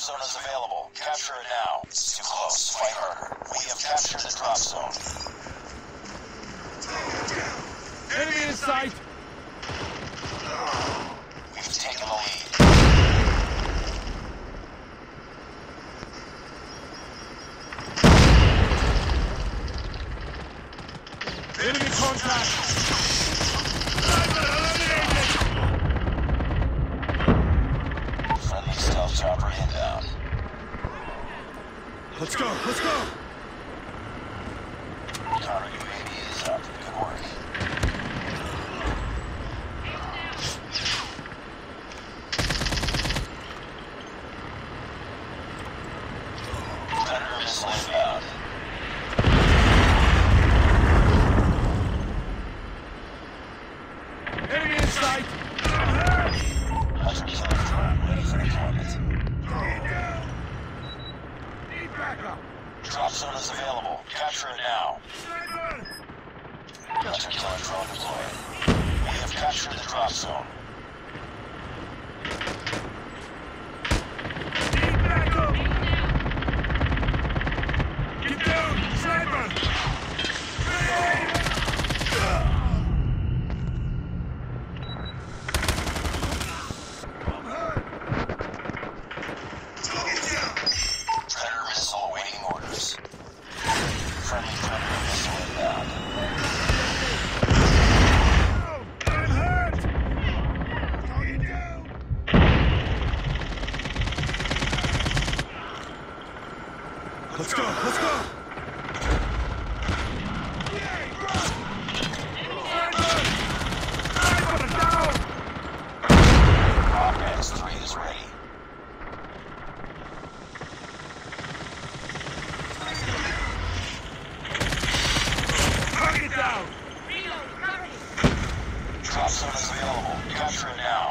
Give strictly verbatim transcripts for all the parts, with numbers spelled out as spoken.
zone is available. Capture it now. It's too close. Fight harder. We have captured the drop zone. Enemy in sight! We've taken the lead. Enemy contact! Friendly stealth chopper inbound. Let's go, let's go! Counter U A V is up. Good work. Predator missile inbound. Enemy in sight! Hunter killer drone ready for deployment. Need backup! Drop zone is available. Capture it now. Hunter killer drone deployed. We have captured the drop zone. Need backup! Get down! Sniper! Predator missile awaiting orders. Friendly Predator missile inbound. I'm hurt! Target down! Let's go, let's go! Rock X three is ready. Target down! Drop zone is available. Capture it now.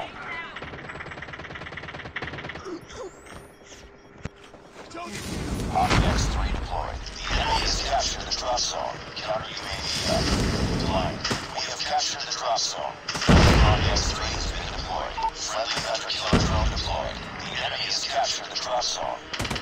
Rock X three deployed. The enemy has captured the drop zone. Counter U A V up. Line. We have captured the drop zone. Rock X three has been deployed. Friendly Hunter killer drone deployed. The enemy has captured the drop zone.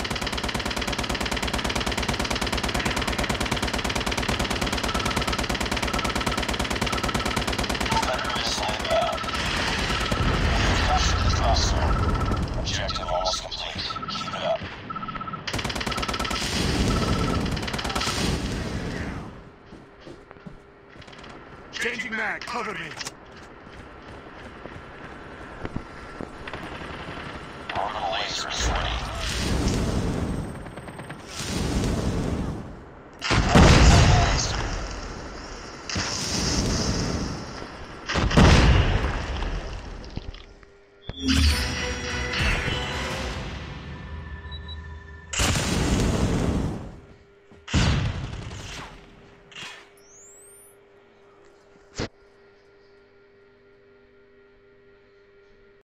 Predator missile inbound. We have captured the drop zone. Objective almost complete. Keep it up. Changing mag, cover me!